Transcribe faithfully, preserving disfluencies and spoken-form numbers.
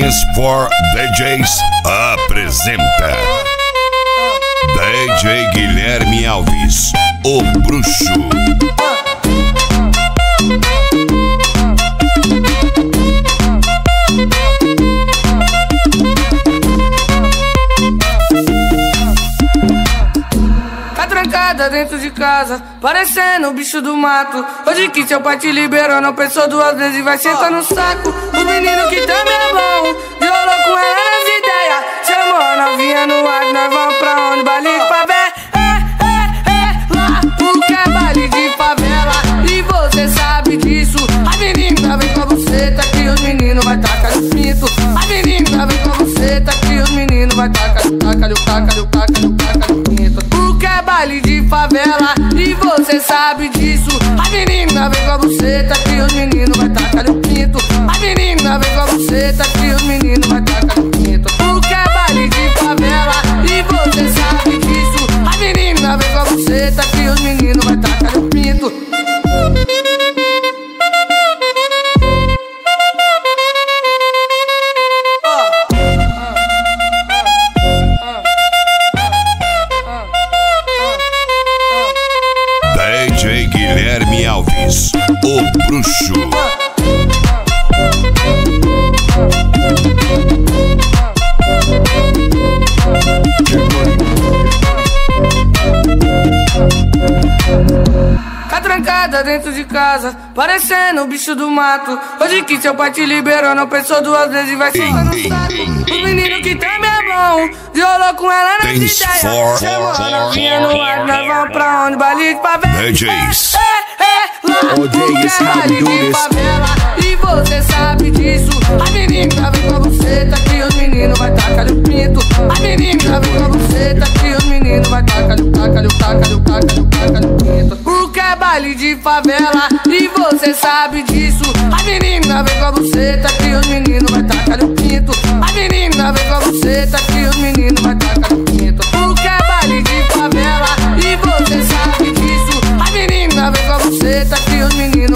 Dance for D Js apresenta D J Guilherme Alves, o Bruxo. Trancada dentro de casa, parecendo o bicho do mato. Hoje que seu pai te liberou, não pensou duas vezes e vai sentar no saco. O menino que também é bom, violou com ela nas ideias. Chamou a novinha no ar, nós vamos pra onde? Baile de favela. É, é, é, lá porque é baile de favela. E você sabe disso. A menina vem com a buceta que os meninos vai tacar no pinto. A menina vem com a buceta que os meninos vai tacar, tacar, tacar, tacar, tacar no pinto. É baile de favela e você sabe disso. A menina vem com a buceta que os meninos vai tacar no pinto. A menina vem com a buceta que os meninos vai tacar no pinto. Porque é baile de favela e você sabe disso. A menina vem com a buceta que os meninos vai tacar no pinto. D J Guilherme Alves, o Bruxo. Tá trancada dentro de casa, parecendo o bicho do mato. Hoje que seu pai te liberou, não pensou duas vezes e vai sentar no saco. O menino que também é bom, violou com ela nas ideias. Chamou a novinha no ar, nós vamos pra onde? Baile de favela. D Js. É, é, lá porque é baile de favela e você sabe disso. A menina vem com a buceta que os meninos vai tacar no pinto. A menina vem com a buceta que os meninos vai tacar no tacar, no tacar, no tacar, no tacar no pinto. Porque é baile de favela e você sabe disso. A menina vem com a buceta que os meninos vai tacar no pinto. A menina vem com a buceta que os meninos vai tacar no pinto. Porque é baile de favela e você sabe disso. A menina vem com a buceta que os meninos